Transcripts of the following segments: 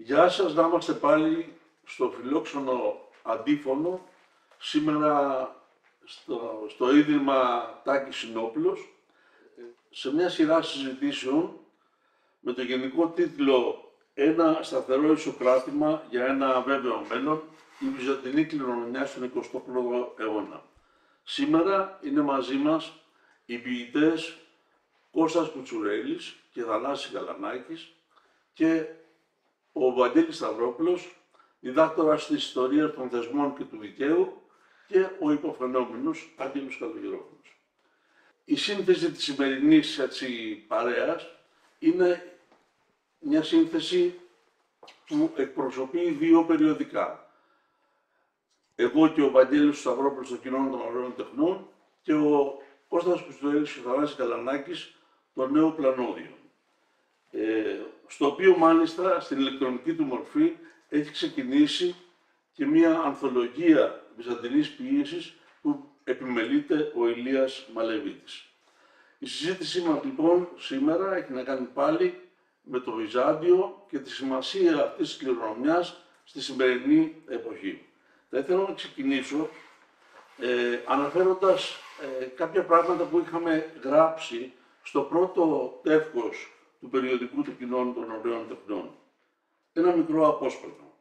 Γεια σας, να είμαστε πάλι στο φιλόξενο αντίφωνο, σήμερα στο Ίδρυμα Τάκης Συνόπουλος, σε μια σειρά συζητήσεων με το γενικό τίτλο «Ένα σταθερό ισοκράτημα για ένα βέβαιο μέλλον, η βυζαντινή κληρονομιά στον 21ο αιώνα». Σήμερα είναι μαζί μας οι ποιητές Κώστας Κουτσουρέλης και Θανάσης Γαλανάκης και ο Βαγγέλης Σταυρόπουλος, διδάκτορας της ιστορίας των θεσμών και του δικαίου, και ο υποφαινόμενος Άγγελος Καλογερόπουλος. Η σύνθεση της σημερινής παρέας είναι μια σύνθεση που εκπροσωπεί δύο περιοδικά. Εγώ και ο Βαγγέλης Σταυρόπουλος των Κοινών των Ωραίων Τεχνών και ο Κώστας Κουτσουρέλης και ο Θανάσης Γαλανάκης το Νέο Πλανόδιο. Στο οποίο μάλιστα στην ηλεκτρονική του μορφή έχει ξεκινήσει και μία ανθολογία βυζαντινής ποίησης που επιμελείται ο Ηλίας Μαλεβίτης. Η συζήτησή μας λοιπόν σήμερα έχει να κάνει πάλι με το Βυζάντιο και τη σημασία αυτής της κληρονομιάς στη σημερινή εποχή. Θα ήθελα να ξεκινήσω αναφέροντας κάποια πράγματα που είχαμε γράψει στο πρώτο τεύχος του περιοδικού του Κοινών των Ωραίων Τεχνών. Ένα μικρό απόσπασμα.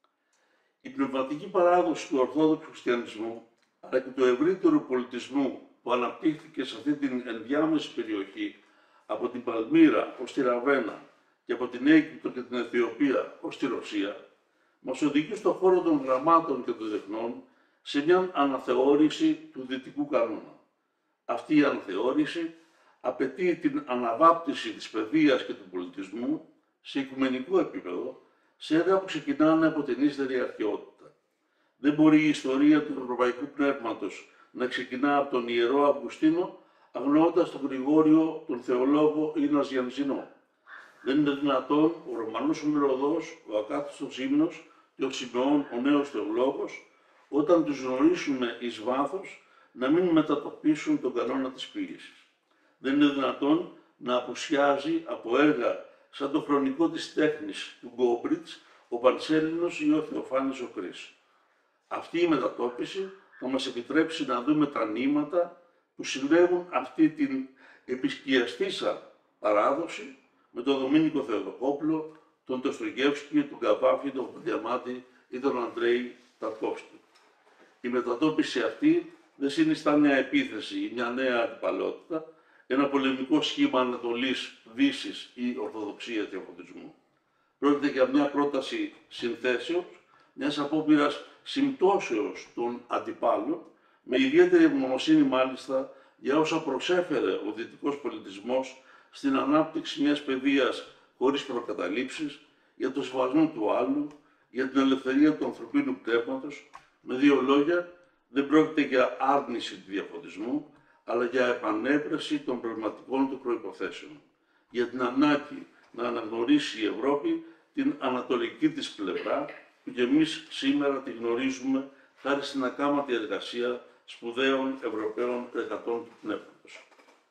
Η πνευματική παράδοση του Ορθόδοξου Χριστιανισμού, αλλά και του ευρύτερου πολιτισμού που αναπτύχθηκε σε αυτή την ενδιάμεση περιοχή, από την Παλμύρα ως τη Ραβένα και από την Αίγυπτο και την Αιθιοπία ως τη Ρωσία, μας οδηγεί στον χώρο των γραμμάτων και των τεχνών σε μια αναθεώρηση του δυτικού κανόνα. Αυτή η αναθεώρηση απαιτεί την αναβάπτιση της παιδείας και του πολιτισμού σε οικουμενικό επίπεδο, σε έργα που ξεκινάνε από την ύστερη αρχαιότητα. Δεν μπορεί η ιστορία του ευρωπαϊκού πνεύματος να ξεκινά από τον Ιερό Αυγουστίνο, αγνοώντας τον Γρηγόριο, τον Θεολόγο ή Ναζιανζινό. Δεν είναι δυνατόν ο Ρωμανός Ομηροδός, ο Ακάθιστος Ύμνος και ο Σιμεών, ο νέος Θεολόγος, όταν τους γνωρίσουμε εις βάθος, να μην μετατοπίσουν τον κανόνα της ποίησης. Δεν είναι δυνατόν να απουσιάζει από έργα σαν το χρονικό της τέχνης του Γκόμπριτς, ο Πανσέλινος ή ο Θεοφάνης ο Κρίς. Αυτή η μετατόπιση θα μας επιτρέψει να δούμε τα νήματα που συλλέγουν αυτή την επισκιαστήσα παράδοση με τον Δομήνικο Θεοδοκόπουλο, τον Ντοστογεύσκη, τον Καβάφη, τον Διαμάτη ή τον Αντρέη Ταρκόφσκι. Η μετατόπιση αυτή δεν συνιστά μια επίθεση ή μια νέα αντιπαλότητα, ένα πολεμικό σχήμα Ανατολής, Δύσης ή Ορθοδοξίας διαφωτισμού. Πρόκειται για μια πρόταση συνθέσεως, μιας απόπειρας συμπτώσεως των αντιπάλων, με ιδιαίτερη ευγνωμοσύνη μάλιστα για όσα προσέφερε ο δυτικός πολιτισμός στην ανάπτυξη μιας παιδείας χωρίς προκαταλήψεις, για το σεβασμό του άλλου, για την ελευθερία του ανθρωπίνου πνεύματος. Με δύο λόγια, δεν πρόκειται για άρνηση του διαφωτισμού, αλλά για επανέβρεση των πνευματικών του προϋποθέσεων, για την ανάγκη να αναγνωρίσει η Ευρώπη την ανατολική της πλευρά, που και εμείς σήμερα τη γνωρίζουμε χάρη στην ακάματη εργασία σπουδαίων Ευρωπαίων εργατών του πνεύματος.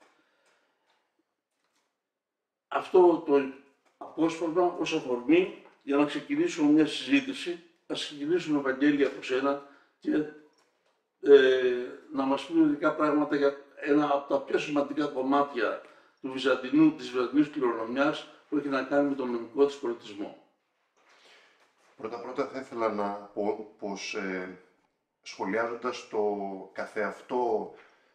Αυτό το απόσπασμα ως αφορμή για να ξεκινήσουμε μια συζήτηση. Θα ξεκινήσουμε, Βαγγέλη, από σένα και να μας πει μερικά πράγματα για ένα από τα πιο σημαντικά κομμάτια της βυζαντινής κληρονομιάς που έχει να κάνει με τον νομικό της πολιτισμό. Πρώτα θα ήθελα να πω πως σχολιάζοντας το καθεαυτό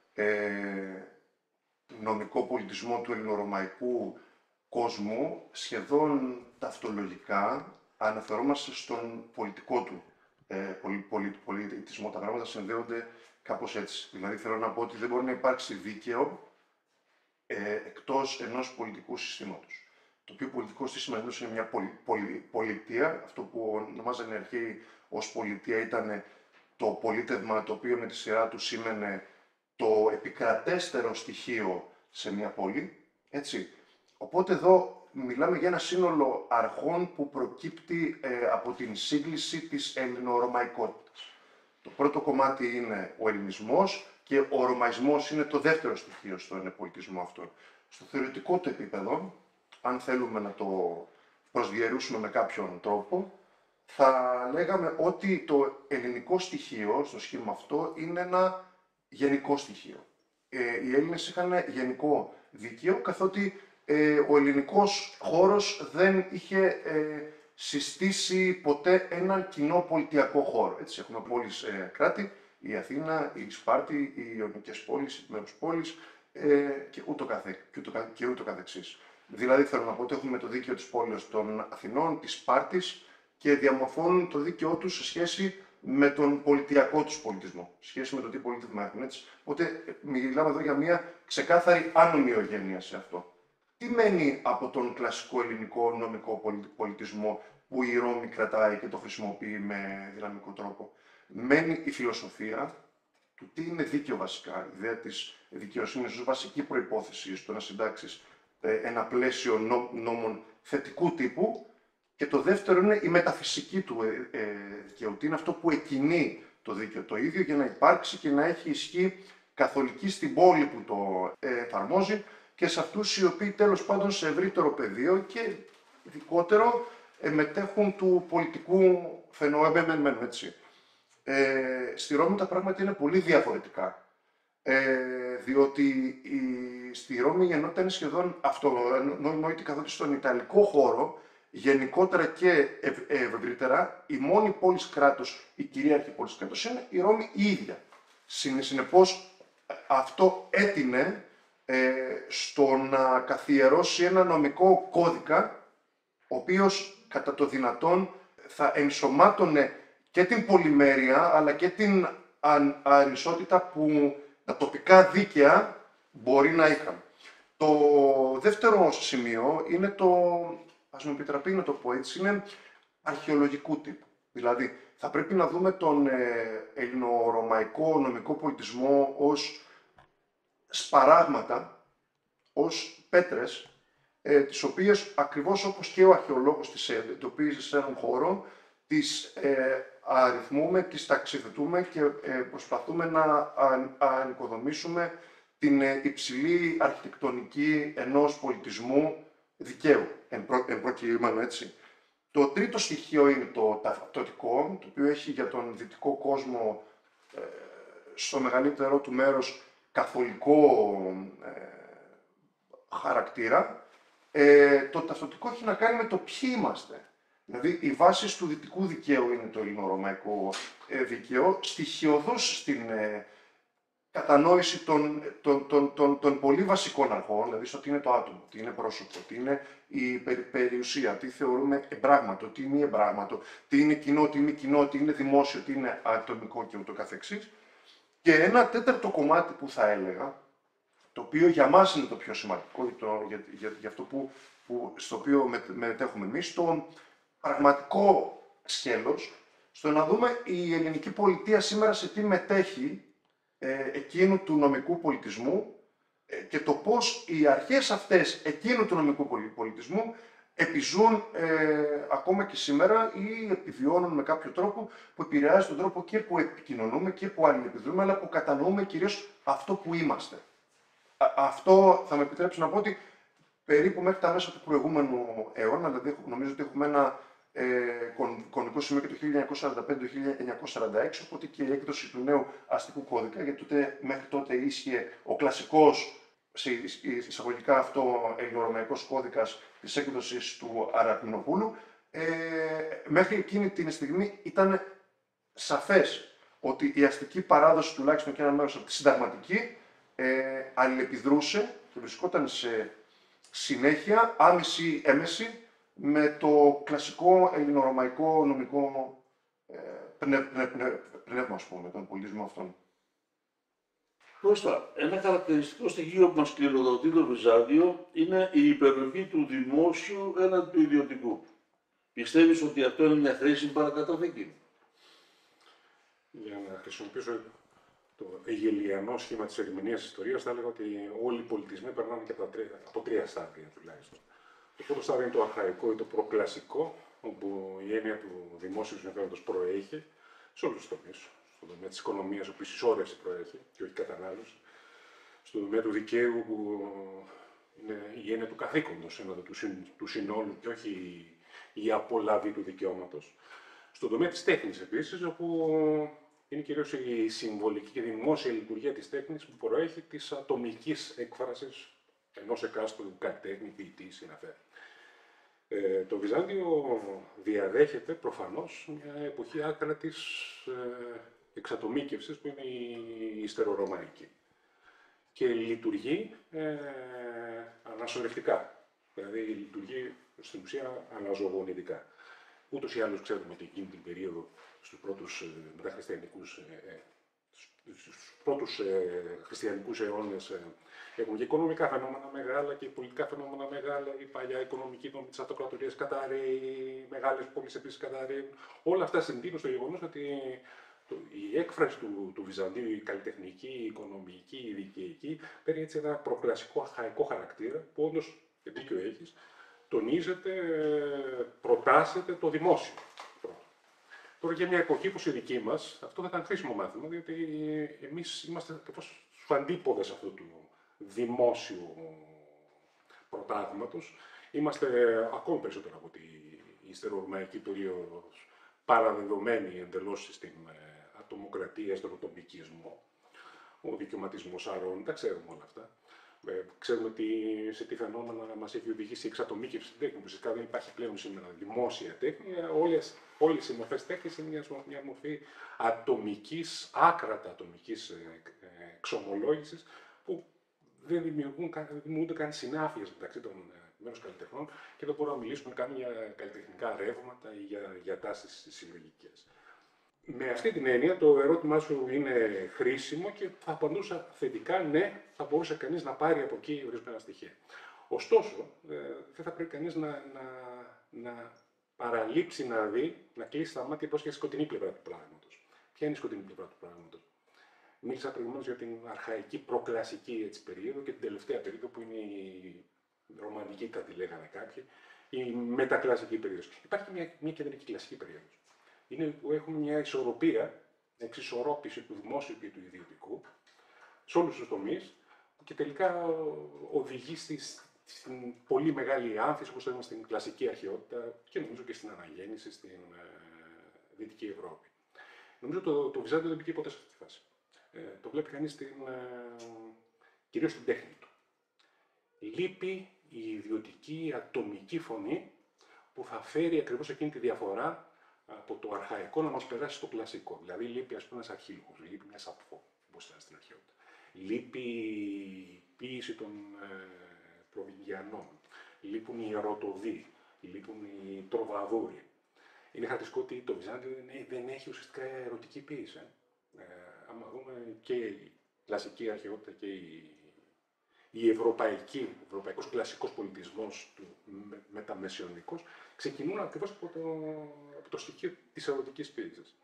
νομικό πολιτισμό του ελληνορωμαϊκού κόσμου, σχεδόν ταυτολογικά αναφερόμαστε στον πολιτικό του πολιτισμό. Τα πράγματα συνδέονται κάπως έτσι. Δηλαδή θέλω να πω ότι δεν μπορεί να υπάρξει δίκαιο εκτός ενός πολιτικού συστήματος. Το οποίο πολιτικό σύστημα είναι μια πολιτεία. Αυτό που ονομάζανε οι αρχαίοι ως πολιτεία ήταν το πολίτευμα, το οποίο με τη σειρά του σήμαινε το επικρατέστερο στοιχείο σε μια πόλη. Έτσι. Οπότε εδώ μιλάμε για ένα σύνολο αρχών που προκύπτει από την σύγκληση της ελληνορωμαϊκότητας. Το πρώτο κομμάτι είναι ο ελληνισμός και ο ρωμαϊσμός είναι το δεύτερο στοιχείο στον πολιτισμό αυτό. Στο θεωρητικό του επίπεδο, αν θέλουμε να το προσδιορίσουμε με κάποιον τρόπο, θα λέγαμε ότι το ελληνικό στοιχείο στο σχήμα αυτό είναι ένα γενικό στοιχείο. Οι Έλληνες είχαν γενικό δίκαιο, καθότι ο ελληνικός χώρος δεν είχε συστήσει ποτέ έναν κοινό πολιτιακό χώρο. Έτσι, έχουμε πόλεις κράτη, η Αθήνα, η Σπάρτη, οι Ιωνικές πόλεις, οι επιμέρους πόλεις και ούτω καθεξής. Δηλαδή, θέλω να πω ότι έχουμε το δίκαιο της πόλης των Αθηνών, της Σπάρτης και διαμορφώνουν το δίκαιό τους σε σχέση με τον πολιτιακό τους πολιτισμό, σε σχέση με το τι πολίτευμα έχουν. Έτσι. Οπότε, μιλάμε εδώ για μια ξεκάθαρη ανομοιογένεια σε αυτό. Τι μένει από τον κλασικό ελληνικό νομικό πολιτισμό που η Ρώμη κρατάει και το χρησιμοποιεί με δυναμικό τρόπο? Μένει η φιλοσοφία του τι είναι δίκαιο βασικά, η ιδέα της δικαιοσύνης ως βασική προϋπόθεση στο να συντάξεις ένα πλαίσιο νόμων θετικού τύπου, και το δεύτερο είναι η μεταφυσική του δικαίου, τι είναι αυτό που εκκινεί το δίκαιο το ίδιο για να υπάρξει και να έχει ισχύ καθολική στην πόλη που το εφαρμόζει και σε αυτούς οι οποίοι τέλος πάντων σε ευρύτερο πεδίο και ειδικότερο μετέχουν του πολιτικού φαινόμενου, έτσι. Στη Ρώμη τα πράγματα είναι πολύ διαφορετικά, διότι στη Ρώμη γεννόταν σχεδόν αυτονόητη, καθότι στον Ιταλικό χώρο γενικότερα και ευρύτερα η μόνη πόλης κράτος, η κυρίαρχη πόλης κράτος είναι η Ρώμη η ίδια. Συνεπώς αυτό έτεινε στο να καθιερώσει ένα νομικό κώδικα, ο οποίος κατά το δυνατόν θα ενσωμάτωνε και την πολυμέρεια αλλά και την ανισότητα που τα τοπικά δίκαια μπορεί να είχαν. Το δεύτερο σημείο είναι ας μου επιτραπεί να το πω έτσι, είναι αρχαιολογικού τύπου. Δηλαδή, θα πρέπει να δούμε τον ελληνορωμαϊκό νομικό πολιτισμό ως σπαράγματα, ως πέτρες, τις οποίες ακριβώς όπως και ο αρχαιολόγος τις εντοπίζει σε έναν χώρο, τις αριθμούμε, τις ταξιδετούμε και προσπαθούμε να ανοικοδομήσουμε την υψηλή αρχιτεκτονική ενός πολιτισμού δικαίου, εν προκειμένου, έτσι. Το τρίτο στοιχείο είναι το ταυτοτικό, το οποίο έχει για τον δυτικό κόσμο στο μεγαλύτερό του μέρος καθολικό χαρακτήρα. Το ταυτοτικό έχει να κάνει με το ποιοι είμαστε. Δηλαδή, οι βάσεις του δυτικού δικαίου είναι το ελληνορωμαϊκό δίκαιο, στοιχειωδώς στην κατανόηση των πολύ βασικών αρχών, δηλαδή στο τι είναι το άτομο, τι είναι πρόσωπο, τι είναι η περιουσία, τι θεωρούμε εμπράγματο, τι είναι εμπράγματο, τι είναι κοινό, τι είναι κοινό, τι είναι δημόσιο, τι είναι ατομικό και ούτω καθεξής. Και ένα τέταρτο κομμάτι που θα έλεγα, το οποίο για μας είναι το πιο σημαντικό, για αυτό στο οποίο μετέχουμε εμείς, το πραγματικό σκέλος, στο να δούμε η ελληνική πολιτεία σήμερα σε τι μετέχει εκείνου του νομικού πολιτισμού και το πώς οι αρχές αυτές εκείνου του νομικού πολιτισμού επιζούν ακόμα και σήμερα ή επιβιώνουν με κάποιο τρόπο που επηρεάζει τον τρόπο και που επικοινωνούμε και που αλληλεπιδρούμε, αλλά που κατανοούμε κυρίως αυτό που είμαστε. Αυτό θα με επιτρέψει να πω ότι περίπου μέχρι τα μέσα του προηγούμενου αιώνα, δηλαδή νομίζω ότι έχουμε ένα κωδικό σημείο και το 1945-1946, οπότε και η έκδοση του νέου αστικού κώδικα, γιατί μέχρι τότε ίσχυε ο κλασικός, εισαγωγικά αυτό, ελληνορωμαϊκός κώδικας της έκδοσης του Αραπινοπούλου. Μέχρι εκείνη την στιγμή ήταν σαφές ότι η αστική παράδοση, τουλάχιστον και ένα μέρος από τη συνταγματική, αλληλεπιδρούσε και βρισκόταν σε συνέχεια, άμεση ή έμεση, με το κλασικό ελληνορωμαϊκό νομικό πνεύμα, ας πούμε, τον πολιτισμό αυτόν. Κώστα, ένα χαρακτηριστικό στοιχείο που μας κληροδοτεί το Βυζάντιο είναι η υπεροχή του δημόσιου έναντι του ιδιωτικού. Πιστεύεις ότι αυτό είναι μια χρήσιμη παρακαταθήκη? Για να χρησιμοποιήσω το αιγελιανό σχήμα της ερμηνείας της ιστορίας, θα έλεγα ότι όλοι οι πολιτισμοί περνάνε και από τρία στάδια τουλάχιστον. Το πρώτο στάδιο είναι το αρχαϊκό ή το προκλασικό, όπου η έννοια του δημόσιου συμφέροντος προέχει σε όλους τους τομείς. Στον τομέα της οικονομίας, όπου η συσσόρευση προέχει και όχι η κατανάλωση. Στον τομέα του δικαίου, που είναι η έννοια του καθήκοντος έναντι του συνόλου και όχι η απολαβή του δικαιώματος. Στον τομέα της τέχνης επίσης, όπου είναι κυρίως η συμβολική και δημόσια λειτουργία της τέχνης που προέχει της ατομικής έκφρασης ενός εκάστοτε καλλιτέχνη, ποιητή, συγγραφέα. Το Βυζάντιο διαδέχεται προφανώς μια εποχή άκρατης εξατομίκευσης που είναι η ιστερορωμαϊκή και λειτουργεί ανασωρευτικά, δηλαδή λειτουργεί στην ουσία αναζωογονητικά. Ούτως ή άλλως ξέρουμε ότι εκείνη την περίοδο στους πρώτους χριστιανικούς αιώνες έχουν και οικονομικά φαινόμενα μεγάλα και πολιτικά φαινόμενα μεγάλα, η παλιά οικονομική δομή της αυτοκρατορίας καταρρέει, μεγάλες πόλεις επίσης καταρρέουν. Όλα αυτά συντείνουν στο γεγονός ότι η έκφραση του Βυζαντίου, η καλλιτεχνική, η οικονομική, η δικαιική, παίρνει έτσι ένα προκλασικό αρχαϊκό χαρακτήρα που όντως, δίκιο έχεις, τονίζεται, προτάσσεται το δημόσιο. Τώρα για μια εποχή που η δική μας, αυτό θα ήταν χρήσιμο μάθημα, διότι εμείς είμαστε ακριβώς στους αντίποδες αυτού του δημόσιου πρωτάγματος. Είμαστε ακόμη περισσότερο από τη ιστερορωμαϊκή περίοδο παραδεδομένοι εντελώς στην ατομοκρατία, στον ατομικισμό, ο δικαιωματισμός άρων, τα ξέρουμε όλα αυτά. Ξέρουμε σε τι φαινόμενα μας έχει οδηγήσει η εξατομίκευση στην τέχνη. Φυσικά δεν υπάρχει πλέον σήμερα δημόσια τέχνη. Όλες οι μορφές τέχνης είναι μια μορφή ατομικής, άκρατα ατομικής εξομολόγησης που δεν δημιουργούνται καν συνάφειες μεταξύ των μέρους καλλιτεχνών και δεν μπορούμε να μιλήσουμε καν για καλλιτεχνικά ρεύματα ή για τάσεις συλλογικές. Με αυτή την έννοια, το ερώτημά σου είναι χρήσιμο και θα απαντούσα θετικά, ναι, θα μπορούσε κανείς να πάρει από εκεί ορισμένα στοιχεία. Ωστόσο, δεν θα πρέπει κανείς να παραλείψει να δει, να κλείσει τα μάτια προς και σκοτεινή πλευρά του πράγματος. Ποια είναι η σκοτεινή πλευρά του πράγματος? Μίλησα προηγουμένως για την αρχαϊκή προκλασική περίοδο και την τελευταία περίοδο που είναι η ρομαντική, θα τη λέγανε κάποιοι, η μετακλασική περίοδος. Υπάρχει μια κεντρική κλασική περίοδος. Είναι που έχουμε μια ισορροπία, εξισορρόπηση του δημόσιου και του ιδιωτικού σε όλους τους τομείς και τελικά οδηγεί στην πολύ μεγάλη άνθηση, όπως το στην κλασική αρχαιότητα και νομίζω και στην αναγέννηση στην Δυτική Ευρώπη. Νομίζω το Βυζάντιο δεν πήγε ποτέ σε αυτή τη φάση. Το βλέπει κανείς κυρίως στην τέχνη του. Λείπει η ιδιωτική ατομική φωνή που θα φέρει ακριβώς εκείνη τη διαφορά από το αρχαϊκό να μας περάσει στο κλασικό. Δηλαδή λείπει ένας αρχήλογος, λείπει μια σαπφό, όπως ήταν στην αρχαιότητα. Λείπει η ποίηση των προβυγγιανών, λείπουν οι ερωτοδοί, λείπουν οι τροβαδούροι. Είναι χαρακτηριστικό ότι το Βυζάντιο δεν έχει ουσιαστικά ερωτική ποίηση. Άμα δούμε και η κλασική αρχαιότητα και η ευρωπαϊκός κλασικός πολιτισμός του μεταμεσαιωνικός ξεκινούν ακριβώς από το στοιχείο της ερωτικής ποίησης.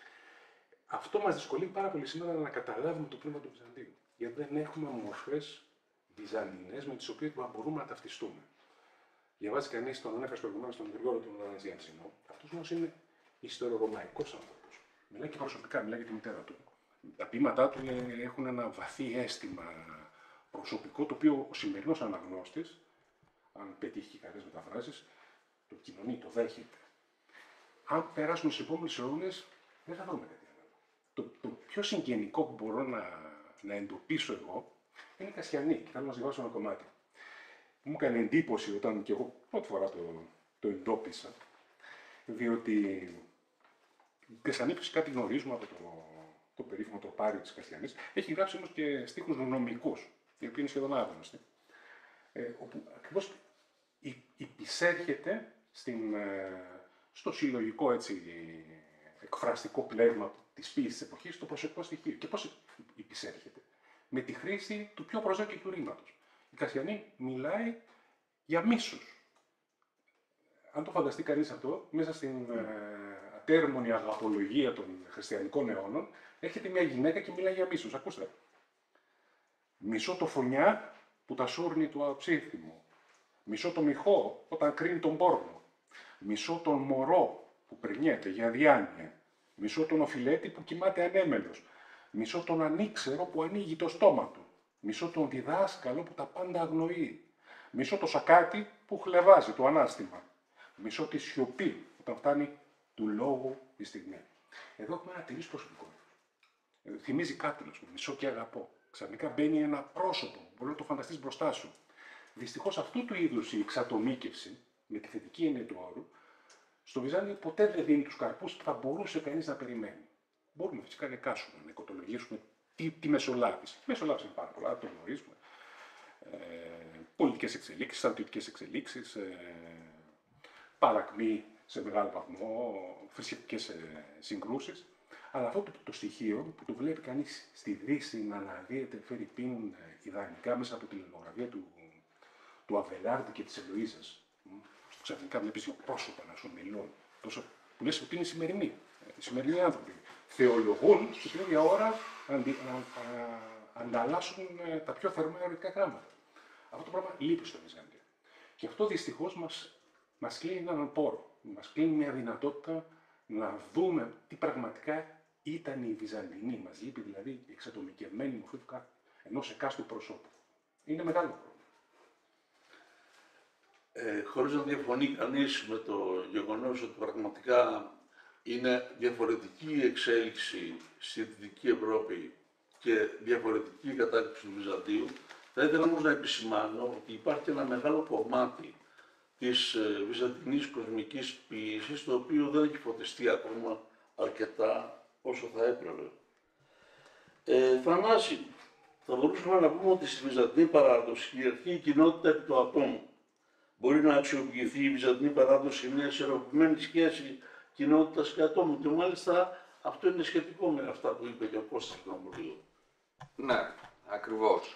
Αυτό μας δυσκολεύει πάρα πολύ σήμερα να καταλάβουμε το πνεύμα του Βυζαντίου. Γιατί δεν έχουμε μορφές βυζαντινές με τις οποίες μπορούμε να ταυτιστούμε. Διαβάζει κανείς τον ανέφερε προηγουμένως τον Γρηγόριο τον Αναζιαντσινό. Αυτός όμως είναι ιστερορωμαϊκός άνθρωπος. Μιλάει και προσωπικά, μιλάει για τη μητέρα του. Τα ποίηματά του έχουν ένα βαθύ αίσθημα προσωπικό, το οποίο ο σημερινός αναγνώστης, αν πετύχει και καλές μεταφράσεις, το κοινωνεί, το δέχεται. Αν περάσουμε στους επόμενους αιώνες, δεν θα βρούμε κάτι άλλο. Το πιο συγγενικό που μπορώ να εντοπίσω εγώ είναι η Κασιανή. Και θέλω να σας διαβάσω ένα κομμάτι. Μου έκανε εντύπωση όταν και εγώ πρώτη φορά το εντόπισα, διότι η Κασιανή φυσικά τη γνωρίζουμε από το περίφημο τροπάριο της Κασιανής. Έχει γράψει όμως και στίχους νομικούς, οι οποίοι είναι σχεδόν άγνωστοι, όπου ακριβώς υπησέρχεται στο συλλογικό εκφραστικό πλέγμα της ποίησης της εποχής, το προσωπικό στοιχείο. Και πώς υπησέρχεται? Με τη χρήση του πιο προσδόκητου ρήματος. Η Κασιανή μιλάει για μίσους. Αν το φανταστεί κανείς αυτό, μέσα στην ατέρμονη αγαπολογία των χριστιανικών αιώνων, έρχεται μια γυναίκα και μιλάει για μίσους. Ακούστε. Μισώ το φωνιά που τα σόρνει του αψίθυμου. Μισώ το μυχό όταν κρίνει τον πόρνο. Μισώ τον μωρό που περνιέται για διάνοια. Μισώ τον οφειλέτη που κοιμάται ανέμελος. Μισώ τον ανήξερο που ανοίγει το στόμα του. Μισώ τον διδάσκαλο που τα πάντα αγνοεί. Μισώ το σακάτι που χλεβάζει το ανάστημα. μισώ τη σιωπή όταν φτάνει του λόγου η στιγμή. Εδώ έχουμε ένα τελείως προσωπικό. Θυμίζει κάτι, μισώ και αγαπώ. Ξαφνικά μπαίνει ένα πρόσωπο, μπορεί να το φανταστείς μπροστά σου. Δυστυχώς αυτού του είδους η εξατομίκευση, με τη θετική έννοια του όρου, στο Βυζάντιο ποτέ δεν δίνει τους καρπούς που θα μπορούσε κανείς να περιμένει. Μπορούμε φυσικά να εικάσουμε, να οικοτολογήσουμε τη μεσολάβηση. Η μεσολάβηση είναι πάρα πολλά, το γνωρίζουμε. Πολιτικές εξελίξεις, στρατιωτικές εξελίξεις, παρακμή σε μεγάλο βαθμό, θρησκευτικές συγκρούσεις. Αλλά αυτό το στοιχείο που το βλέπει κανείς στη Δύση να αναδύεται φερειπίν ιδανικά μέσα από τη λαιλογραφία του Αβελάρντι και της Ελοΐζας. Ξαφνικά βλέπεις δύο πρόσωπα να σου μιλούν, τόσο που λες ότι είναι σημερινοί, σημερινοί άνθρωποι. Θεολογούν και την ίδια ώρα ανταλλάσσουν τα πιο θερμά ερωτικά γράμματα. Αυτό το πράγμα λείπει στο Βυζάντιο. Και αυτό δυστυχώς μας κλείνει έναν πόρο. Μας κλείνει μια δυνατότητα να δούμε τι πραγματικά ήταν η Βυζαντινή. Μας λείπει δηλαδή η εξατομικευμένη μορφή ενός εκάστοτε προσώπου. Είναι μεγάλο πρόβλημα. Χωρίς να διαφωνεί κανείς με το γεγονός ότι πραγματικά είναι διαφορετική η εξέλιξη στη Δυτική Ευρώπη και διαφορετική η κατάληψη του Βυζαντίου, θα ήθελα όμως να επισημάνω ότι υπάρχει ένα μεγάλο κομμάτι της βυζαντινής κοσμικής ποιήσης, το οποίο δεν έχει φωτιστεί ακόμα αρκετά όσο θα έπρεπε. Θανάση, θα μπορούσαμε να πούμε ότι στη βυζαντινή παράδοση κυριαρχεί η κοινότητα επί του ατόμου. Μπορεί να αξιοποιηθεί η βυζαντινή παράδοση μια ισορροπημένη σχέση κοινότητας και ατόμου. Και μάλιστα αυτό είναι σχετικό με αυτά που είπε και ο Κώστας Κραμπολίου. Ναι, ακριβώς.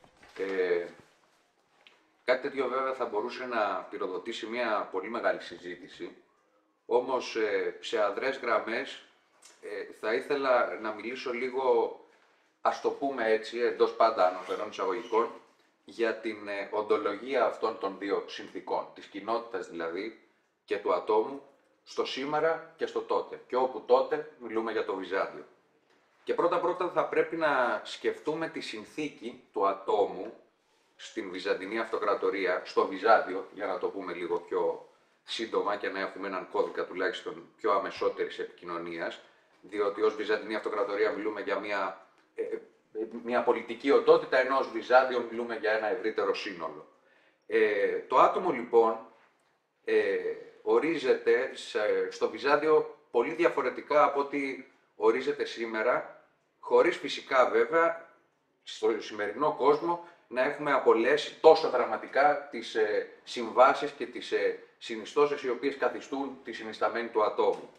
Κάτι τέτοιο βέβαια θα μπορούσε να πυροδοτήσει μια πολύ μεγάλη συζήτηση. Όμως σε αδρές γραμμές θα ήθελα να μιλήσω λίγο, ας το πούμε έτσι, εντός πάντα αναφερών εισαγωγικών, για την οντολογία αυτών των δύο συνθήκων, της κοινότητας δηλαδή και του ατόμου, στο σήμερα και στο τότε. Και όπου τότε μιλούμε για το Βυζάντιο. Και πρώτα θα πρέπει να σκεφτούμε τη συνθήκη του ατόμου στην Βυζαντινή Αυτοκρατορία, στο Βυζάντιο, για να το πούμε λίγο πιο σύντομα και να έχουμε έναν κώδικα τουλάχιστον πιο αμεσότερης επικοινωνίας, διότι ως Βυζαντινή Αυτοκρατορία μιλούμε για μια πολιτική οντότητα, ενώ ως Βυζάντιο μιλούμε για ένα ευρύτερο σύνολο. Το άτομο λοιπόν ορίζεται στο Βυζάντιο πολύ διαφορετικά από ό,τι ορίζεται σήμερα, χωρίς φυσικά βέβαια στο σημερινό κόσμο να έχουμε απολέσει τόσο δραματικά τις συμβάσεις και τις συνιστώσεις οι οποίες καθιστούν τη συνισταμένη του ατόμου.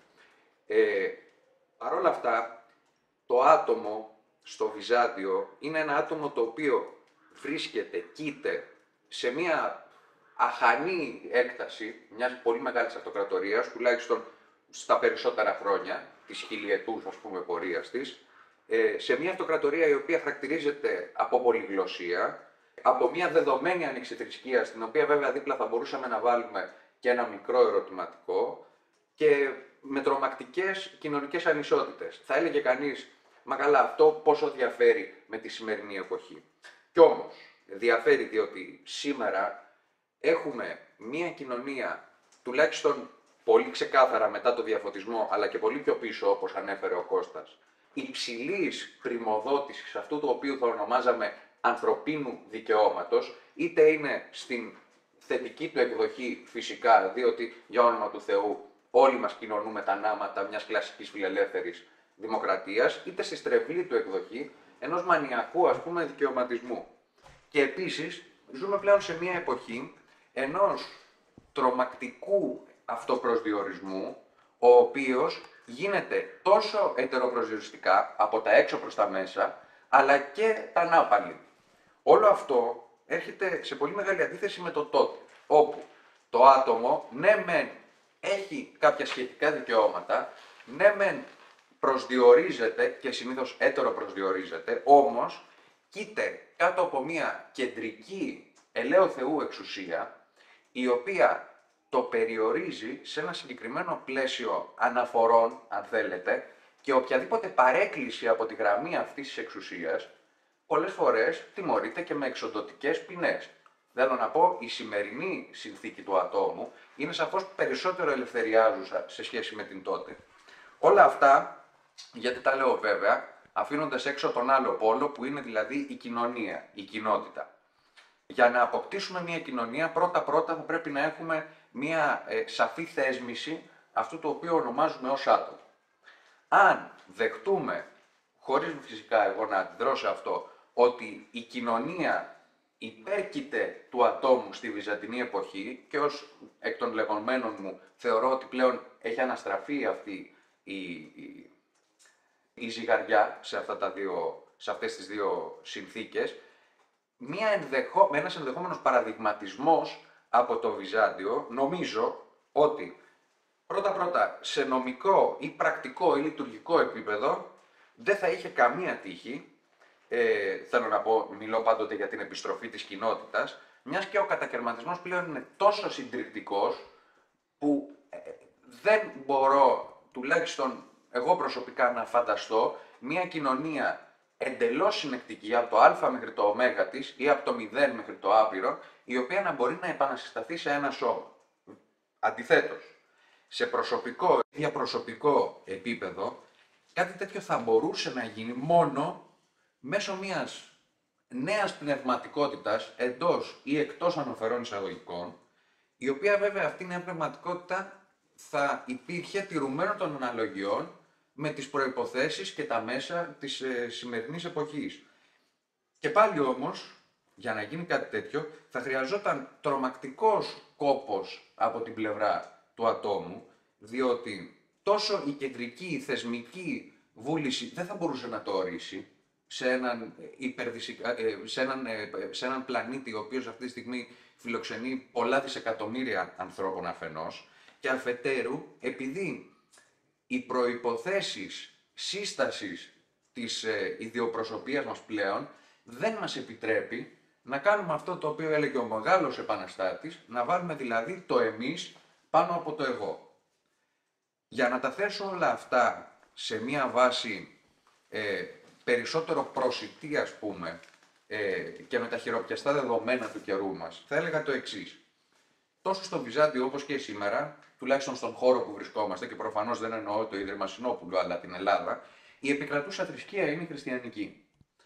Παρ' όλα αυτά, το άτομο στο Βυζάντιο είναι ένα άτομο το οποίο βρίσκεται, κοίται σε μια αχανή έκταση μιας πολύ μεγάλης αυτοκρατορίας, τουλάχιστον στα περισσότερα χρόνια της χιλιετούς, ας πούμε, πορείας της, σε μια αυτοκρατορία η οποία χαρακτηρίζεται από πολυγλωσσία, από μια δεδομένη ανοιξιθρησκεία, στην οποία βέβαια δίπλα θα μπορούσαμε να βάλουμε και ένα μικρό ερωτηματικό, και με τρομακτικές κοινωνικές ανισότητες. Θα έλεγε κανείς, μα καλά, αυτό πόσο διαφέρει με τη σημερινή εποχή. Κι όμως, διαφέρει διότι σήμερα έχουμε μια κοινωνία, τουλάχιστον πολύ ξεκάθαρα μετά το διαφωτισμό, αλλά και πολύ πιο πίσω, όπως ανέφερε ο Κώστας, υψηλής πρημοδότησης αυτού το οποίο θα ονομάζαμε ανθρωπίνου δικαιώματος, είτε είναι στην θετική του εκδοχή φυσικά, διότι για όνομα του Θεού όλοι μας κοινωνούμε τα νάματα μιας κλασικής φιλελεύθερης δημοκρατίας, είτε στη στρεβλή του εκδοχή ενός μανιακού, ας πούμε, δικαιωματισμού. Και επίσης ζούμε πλέον σε μια εποχή ενός τρομακτικού αυτοπροσδιορισμού, ο οποίος γίνεται τόσο ετεροπροσδιοριστικά από τα έξω προς τα μέσα, αλλά και τα ανάπαλη. Όλο αυτό έρχεται σε πολύ μεγάλη αντίθεση με το τότε, όπου το άτομο, ναι μεν, έχει κάποια σχετικά δικαιώματα, ναι μεν προσδιορίζεται και συνήθως έτεροπροσδιορίζεται, όμως κοίται κάτω από μια κεντρική ελαίου Θεού εξουσία, η οποία το περιορίζει σε ένα συγκεκριμένο πλαίσιο αναφορών, αν θέλετε, και οποιαδήποτε παρέκκληση από τη γραμμή αυτής της εξουσίας, πολλές φορές τιμωρείται και με εξοντωτικές ποινές. Θέλω να πω, η σημερινή συνθήκη του ατόμου είναι σαφώς περισσότερο ελευθεριάζουσα σε σχέση με την τότε. Όλα αυτά, γιατί τα λέω βέβαια, αφήνοντας έξω τον άλλο πόλο που είναι δηλαδή η κοινωνία, η κοινότητα. Για να αποκτήσουμε μια κοινωνία, πρώτα-πρώτα θα πρέπει να έχουμε μια σαφή θέσμηση αυτού το οποίο ονομάζουμε ως άτομο. Αν δεχτούμε, χωρίς φυσικά εγώ να αντιδρώ σε αυτό, ότι η κοινωνία υπέρκειται του ατόμου στη Βυζαντινή εποχή και ως εκ των λεγόμενων μου θεωρώ ότι πλέον έχει αναστραφεί αυτή η ζυγαριά σε αυτές τις δύο συνθήκες, ένας ενδεχόμενος παραδειγματισμός από το Βυζάντιο, νομίζω ότι πρώτα-πρώτα σε νομικό ή πρακτικό ή λειτουργικό επίπεδο δεν θα είχε καμία τύχη, θέλω να πω, μιλώ πάντοτε για την επιστροφή της κοινότητας, μιας και ο κατακαιρματισμός πλέον είναι τόσο συντριπτικός που δεν μπορώ, τουλάχιστον εγώ προσωπικά, να φανταστώ μια κοινωνία εντελώς συνεκτική από το α μέχρι το ω της ή από το 0 μέχρι το άπειρο, η οποία να μπορεί να επανασυσταθεί σε ένα σώμα. Αντιθέτως, σε προσωπικό ή διαπροσωπικό επίπεδο, κάτι τέτοιο θα μπορούσε να γίνει μόνο μέσω μιας νέας πνευματικότητας, εντός ή εκτός αναφερών εισαγωγικών, η οποία βέβαια αυτή η νέα πνευματικότητα θα υπήρχε τηρουμένο των αναλογιών με τις προϋποθέσεις και τα μέσα της σημερινής εποχής. Και πάλι όμως, για να γίνει κάτι τέτοιο, θα χρειαζόταν τρομακτικός κόπος από την πλευρά του ατόμου, διότι τόσο η κεντρική, η θεσμική βούληση δεν θα μπορούσε να το ορίσει σε έναν πλανήτη ο οποίος αυτή τη στιγμή φιλοξενεί πολλά δισεκατομμύρια ανθρώπων αφενός, και αφετέρου, επειδή οι προϋποθέσεις σύστασης της ιδιοπροσωπείας μας πλέον δεν μας επιτρέπει να κάνουμε αυτό το οποίο έλεγε ο μεγάλος επαναστάτης, να βάλουμε δηλαδή το εμείς πάνω από το εγώ. Για να τα θέσω όλα αυτά σε μία βάση περισσότερο προσιτή, ας πούμε, και με τα χειροπιαστά δεδομένα του καιρού μας, θα έλεγα το εξής. Τόσο στο Βυζάντιο όπως και σήμερα, τουλάχιστον στον χώρο που βρισκόμαστε, και προφανώς δεν εννοώ το Ίδρυμα Συνόπουλου, αλλά την Ελλάδα, η επικρατούσα θρησκεία είναι η χριστιανική.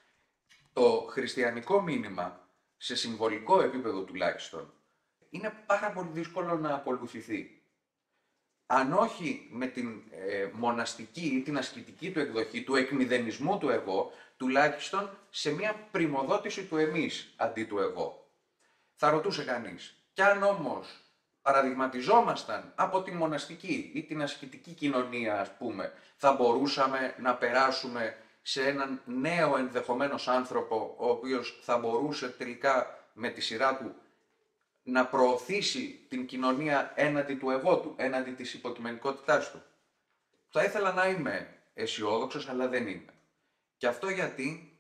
Το χριστιανικό μήνυμα, σε συμβολικό επίπεδο τουλάχιστον, είναι πάρα πολύ δύσκολο να ακολουθηθεί. Αν όχι με την μοναστική ή την ασκητική του εκδοχή, του εκμηδενισμού του εγώ, τουλάχιστον σε μια πριμοδότηση του εμείς αντί του εγώ. Θα ρωτούσε κανείς, κι αν όμως παραδειγματιζόμασταν από τη μοναστική ή την ασκητική κοινωνία, ας πούμε, θα μπορούσαμε να περάσουμε σε έναν νέο ενδεχομένως άνθρωπο, ο οποίος θα μπορούσε τελικά με τη σειρά του να προωθήσει την κοινωνία έναντι του εγώ του, έναντι της υποκειμενικότητάς του. Θα ήθελα να είμαι αισιόδοξος, αλλά δεν είμαι. Και αυτό γιατί,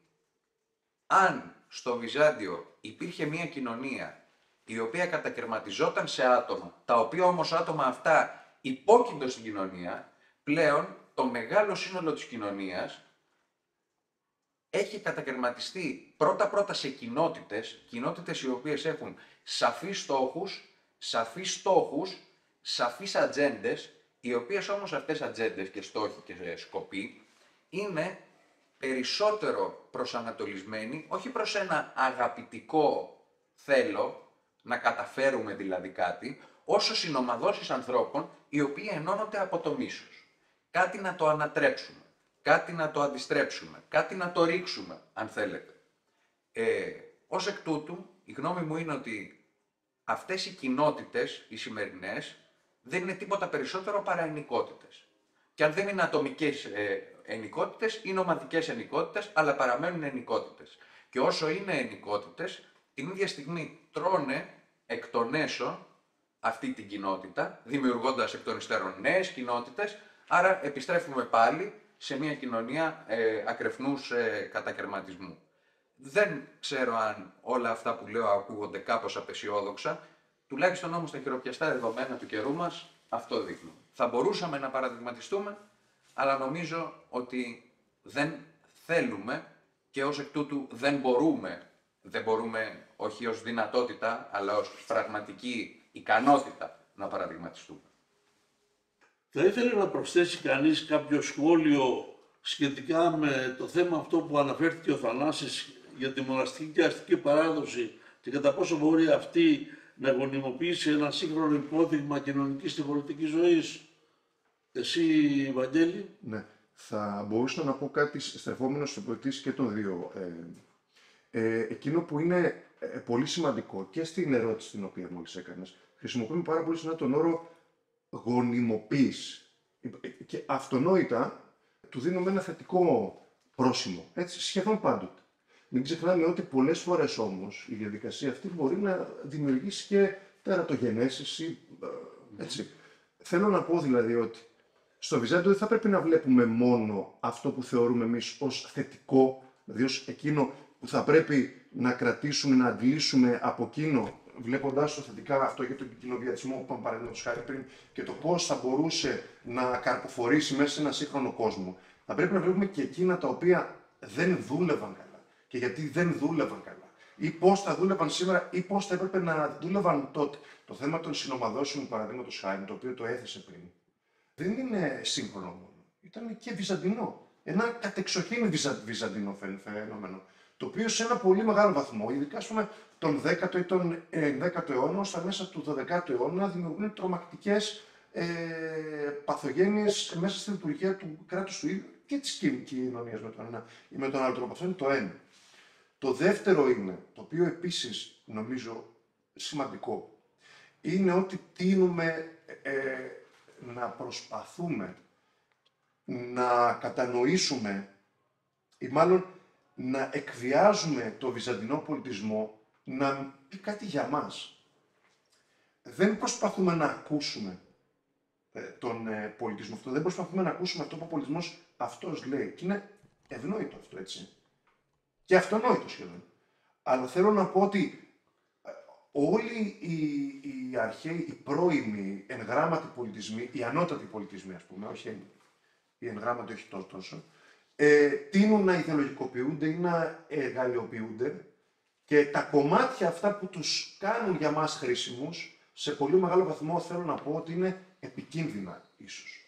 αν στο Βυζάντιο υπήρχε μια κοινωνία η οποία κατακαιρματιζόταν σε άτομα, τα οποία όμως άτομα αυτά υπόκεινται στην κοινωνία, πλέον το μεγάλο σύνολο της κοινωνίας έχει κατακαιρματιστεί πρώτα-πρώτα σε κοινότητες οι οποίες έχουν σαφείς στόχους, σαφείς ατζέντες, οι οποίες όμως αυτές ατζέντες και στόχοι και σκοποί είναι περισσότερο προσανατολισμένοι, όχι προς ένα αγαπητικό θέλω, να καταφέρουμε δηλαδή κάτι, όσο συνομαδώσεις ανθρώπων οι οποίοι ενώνονται από το μίσος. Κάτι να το ανατρέψουμε, κάτι να το αντιστρέψουμε, κάτι να το ρίξουμε, αν θέλετε. Ως εκ τούτου, η γνώμη μου είναι ότι αυτές οι κοινότητες, οι σημερινές, δεν είναι τίποτα περισσότερο παρά ενικότητες. Και αν δεν είναι ατομικές ενικότητες, είναι ομαδικές ενικότητες, αλλά παραμένουν ενικότητες. Και όσο είναι ενικότητες, την ίδια στιγμή τρώνε εκ των έσω αυτή την κοινότητα, δημιουργώντας εκ των υστέρων νέες κοινότητες, άρα επιστρέφουμε πάλι σε μια κοινωνία ακρεφνούς κατακαιρματισμού. Δεν ξέρω αν όλα αυτά που λέω ακούγονται κάπως απεσιόδοξα, τουλάχιστον όμως τα χειροπιαστά δεδομένα του καιρού μας αυτό δείχνουν. Θα μπορούσαμε να παραδειγματιστούμε, αλλά νομίζω ότι δεν θέλουμε και ως εκ τούτου δεν μπορούμε όχι ως δυνατότητα, αλλά ως πραγματική ικανότητα να παραδειγματιστούμε. Θα ήθελε να προσθέσει κανείς κάποιο σχόλιο σχετικά με το θέμα αυτό που αναφέρθηκε ο Θανάσης για τη μοναστική και αστική παράδοση και κατά πόσο μπορεί αυτή να γονιμοποιήσει ένα σύγχρονο υπόδειγμα κοινωνικής και πολιτικής ζωής. Εσύ, Βαγγέλη. Ναι, θα μπορούσα να πω κάτι στρεφόμενο στο προετήσεις και των δύο. Εκείνο που είναι πολύ σημαντικό και στην ερώτηση την οποία μόλις έκανες, χρησιμοποιούμε πάρα πολύ συχνά τον όρο γονιμοποίηση. Και αυτονόητα του δίνουμε ένα θετικό πρόσημο, έτσι, σχεδόν πάντοτε. Μην ξεχνάμε ότι πολλές φορές όμως η διαδικασία αυτή μπορεί να δημιουργήσει και τερατογενέσεις ή έτσι. Θέλω να πω δηλαδή ότι στο Βυζάντιο δεν θα πρέπει να βλέπουμε μόνο αυτό που θεωρούμε εμείς ως θετικό, δηλαδή ως εκείνο που θα πρέπει να κρατήσουμε, να αντλήσουμε από εκείνο, βλέποντας το θετικά αυτό για τον κοινοβιατισμό που είπαμε παραδείγματος χάρη πριν και το πώς θα μπορούσε να καρποφορήσει μέσα σε ένα σύγχρονο κόσμο. Θα πρέπει να βλέπουμε και εκείνα τα οποία δεν δούλευαν καλά. Και γιατί δεν δούλευαν καλά. Ή πώς θα δούλευαν σήμερα ή πώς θα έπρεπε να δούλευαν τότε. Το θέμα των συνομαδώσεων, παραδείγματος χάρη, το οποίο το έθεσε πριν, δεν είναι σύγχρονο μόνο. Ήταν και βυζαντινό. Ένα κατεξοχήν βυζαντινό φαινόμενο. Το οποίο σε ένα πολύ μεγάλο βαθμό, ειδικά ας πούμε, τον 10ο ή τον 11ο αιώνα, στα μέσα του 12ου αιώνα, δημιουργούν τρομακτικές παθογένειες μέσα στη λειτουργία του κράτους του ίδιου και της κοινωνίας με τον ένα ή με τον άλλο τρόπο. Αυτό είναι το ένα. Το δεύτερο είναι, το οποίο επίσης νομίζω σημαντικό, είναι ότι τείνουμε να προσπαθούμε να κατανοήσουμε ή μάλλον να εκβιάζουμε το βυζαντινό πολιτισμό να πει κάτι για μας. Δεν προσπαθούμε να ακούσουμε τον πολιτισμό αυτό, δεν προσπαθούμε να ακούσουμε αυτό που ο πολιτισμός αυτός λέει. Και είναι ευνόητο αυτό, έτσι. Και αυτονόητο σχεδόν. Αλλά θέλω να πω ότι όλοι οι αρχαίοι, οι πρώιμοι εγγράμματοι πολιτισμοί, οι ανώτατοι πολιτισμοί ας πούμε, όχι οι εγγράμματοι όχι τόσο, τείνουν να ιδεολογικοποιούνται ή να εργαλειοποιούνται και τα κομμάτια αυτά που τους κάνουν για μας χρήσιμους, σε πολύ μεγάλο βαθμό θέλω να πω ότι είναι επικίνδυνα ίσως.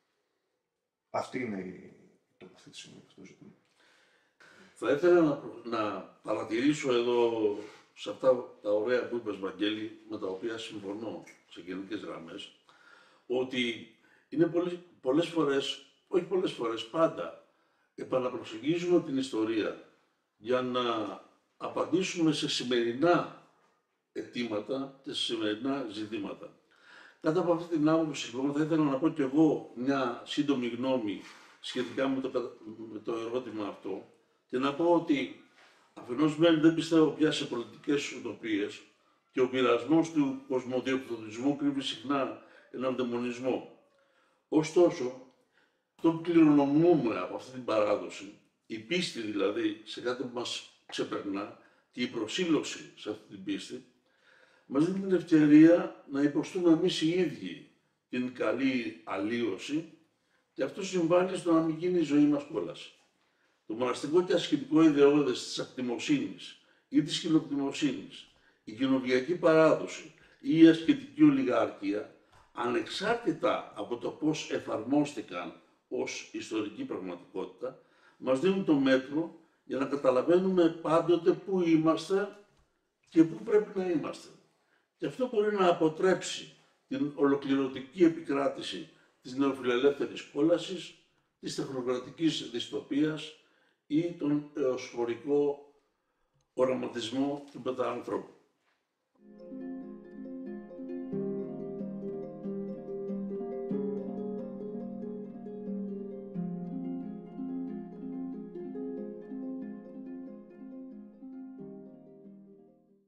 Αυτή είναι η τοποθέτησή μου αυτό το ζήτημα. Θα ήθελα να παρατηρήσω εδώ σε αυτά τα ωραία που είπες, Βαγγέλη, με τα οποία συμφωνώ σε γενικές γραμμές, ότι είναι πολλές φορές, όχι πολλές φορές, πάντα επαναπροσεγγίζουμε την ιστορία για να απαντήσουμε σε σημερινά αιτήματα και σε σημερινά ζητήματα. Κάτω από αυτή την άποψη, λοιπόν, θα ήθελα να πω και εγώ μια σύντομη γνώμη σχετικά με το ερώτημα αυτό και να πω ότι αφενός μεν δεν πιστεύω πια σε πολιτικές ουτοπίες και ο πειρασμός του κοσμοδιοκτωτισμού κρύβει συχνά έναν δαιμονισμό. Ωστόσο, αυτό που κληρονομούμε από αυτή την παράδοση, η πίστη δηλαδή σε κάτι που μας ξεπερνά και η προσήλωση σε αυτή την πίστη, μας δίνει την ευκαιρία να υποστούμε εμείς οι ίδιοι την καλή αλλίωση και αυτό συμβάλλει στο να μην γίνει η ζωή μας κόλαση. Το μοναστικό και ασκητικό ιδεώδες της ακτιμοσύνης ή της χιλοκτημοσύνης, η κοινοβιακή παράδοση ή η ασκητική ολιγαρχία, ανεξάρτητα από το πώς εφαρμόστηκαν ως ιστορική πραγματικότητα, μας δίνουν το μέτρο για να καταλαβαίνουμε πάντοτε πού είμαστε και πού πρέπει να είμαστε. Και αυτό μπορεί να αποτρέψει την ολοκληρωτική επικράτηση της νεοφιλελεύθερης κόλασης, της τεχνοκρατικής δυστοπίας ή τον εωσφορικό οραματισμό του μεταανθρώπου.